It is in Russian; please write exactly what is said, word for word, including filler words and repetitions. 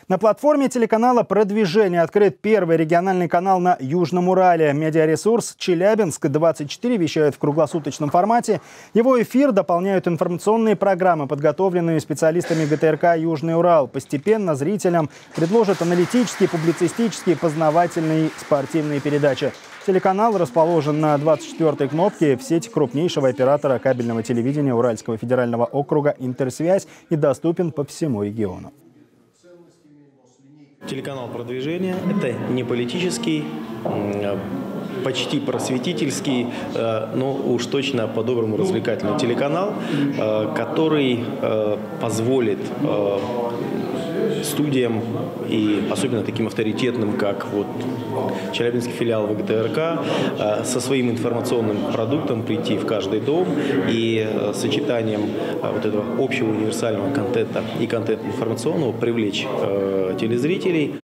На платформе телеканала «Продвижение» открыт первый региональный канал на Южном Урале. Медиаресурс «Челябинск-двадцать четыре» вещает в круглосуточном формате. Его эфир дополняют информационные программы, подготовленные специалистами ГТРК «Южный Урал». Постепенно зрителям предложат аналитические, публицистические, познавательные и спортивные передачи. Телеканал расположен на двадцать четвёртой кнопке в сети крупнейшего оператора кабельного телевидения Уральского федерального округа «Интерсвязь» и доступен по всему региону. Телеканал «Продвижение» – это не политический, почти просветительский, но уж точно по-доброму развлекательный телеканал, который позволит студиям и особенно таким авторитетным, как вот Челябинский филиал ВГТРК, со своим информационным продуктом прийти в каждый дом и сочетанием вот этого общего универсального контента и контента информационного привлечь телезрителей.